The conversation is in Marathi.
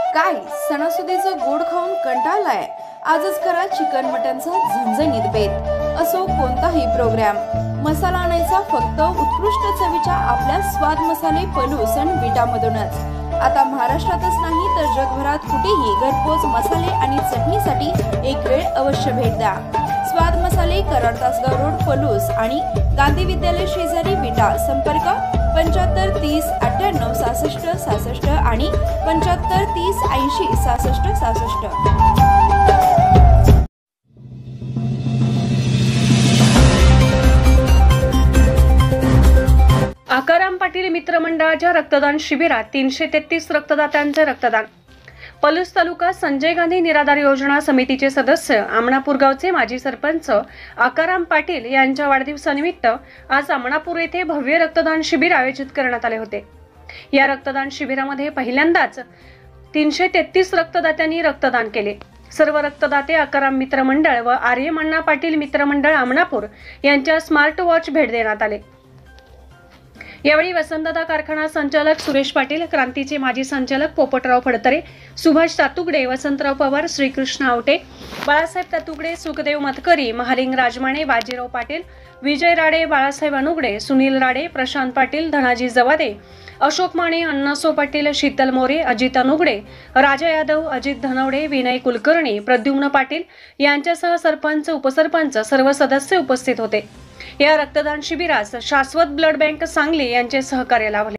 काय सणासुदीचं गोड खाऊन कंटाळलाय? आजच करा चिकन मटनचा झणझणीत बेत। असो कोणताही प्रोग्राम, मसाला आणायचा फक्त उत्कृष्ट चवीच्या आपल्या स्वाद मसाले पलूस आणि विटामधूनच। आता महाराष्ट्रातच नाही तर जगभरात कुठेही घरपोच मसाले आणि चटणीसाठी एक वेळ अवश्य भेट द्या। स्वाद मसाले, कराड तासगाव रोड, पलूस आणि गांधी विद्यालय शेजारी, विटा। संपर्क 75 30 98 66 66 आणि 75 30 80 66 66। आकाराम पाटील मित्रमंडळाच्या रक्तदान शिबिरात 333 रक्तदात्यांचे रक्तदान। पलूस तालुका संजय गांधी निराधार योजना समितीचे सदस्य, आमणापूर गावचे माजी सरपंच आकाराम पाटील यांच्या वाढदिवसानिमित्त आज आमणापूर येथे भव्य रक्तदान शिबिर आयोजित करण्यात आले होते। या रक्तदान शिबिरामध्ये पहिल्यांदाच 333 रक्तदात्यांनी रक्तदान केले। सर्व रक्तदाते आकाराम मित्रमंडळ व आर्यमण्णा पाटील मित्रमंडळ आमणापूर यांच्या स्मार्ट वॉच भेट देण्यात आले। यावेळी वसंतदादा कारखाना संचालक सुरेश पाटील, क्रांतीचे माजी संचालक पोपटराव फडतरे, सुभाष तातुगडे, वसंतराव पवार, श्रीकृष्ण आवटे, बाळासाहेब तातुगडे, सुखदेव मतकरी, महालिंग राजमाने, बाजीराव पाटील, विजय राडे, बाळासाहेब अनुगडे, सुनील राडे, प्रशांत पाटील, धनाजी जवादे, अशोक माने, अण्णासो पाटील, शीतल मोरे, अजित अनुगडे, राजा यादव, अजित धनवडे, विनय कुलकर्णी, प्रद्युम्न पाटील यांच्यासह सरपंच, उपसरपंच सर्व सदस्य उपस्थित होते। या रक्तदान शिबिरास शाश्वत ब्लड बँक सांगली यांचे सहकार्य लाभले।